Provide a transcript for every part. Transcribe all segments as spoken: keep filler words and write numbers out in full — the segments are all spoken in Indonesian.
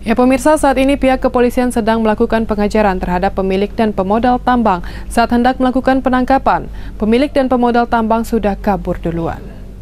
Ya pemirsa, saat ini pihak kepolisian sedang melakukan pengejaran terhadap pemilik dan pemodal tambang. Saat hendak melakukan penangkapan, pemilik dan pemodal tambang sudah kabur duluan.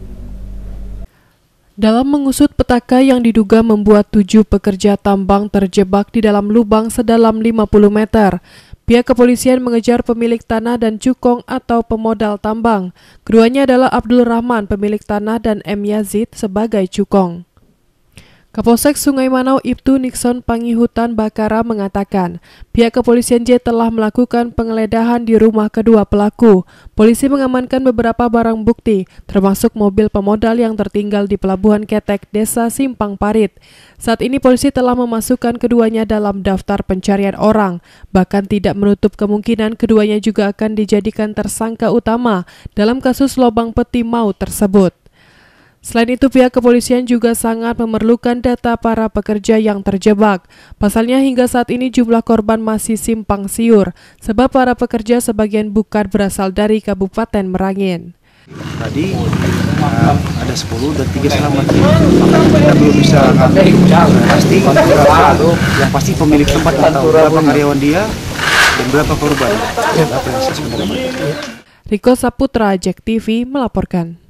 Dalam mengusut petaka yang diduga membuat tujuh pekerja tambang terjebak di dalam lubang sedalam lima puluh meter, pihak kepolisian mengejar pemilik tanah dan cukong atau pemodal tambang. Keduanya adalah Abdul Rahman, pemilik tanah, dan M. Yazid sebagai cukong. Kapolsek Sungai Manau Ibtu Nixon Pangihutan Bakara mengatakan, pihak kepolisian J telah melakukan penggeledahan di rumah kedua pelaku. Polisi mengamankan beberapa barang bukti, termasuk mobil pemodal yang tertinggal di Pelabuhan Ketek, Desa Simpang Parit. Saat ini polisi telah memasukkan keduanya dalam daftar pencarian orang, bahkan tidak menutup kemungkinan keduanya juga akan dijadikan tersangka utama dalam kasus lobang peti maut tersebut. Selain itu, pihak kepolisian juga sangat memerlukan data para pekerja yang terjebak. Pasalnya hingga saat ini jumlah korban masih simpang siur, sebab para pekerja sebagian bukan berasal dari Kabupaten Merangin. Tadi uh, ada sepuluh dan tiga selamat. Makanya kita belum bisa pasti yang pasti pemilik tempat atau berapa karyawan dia dan berapa korban. Riko Saputra, Jack T V melaporkan.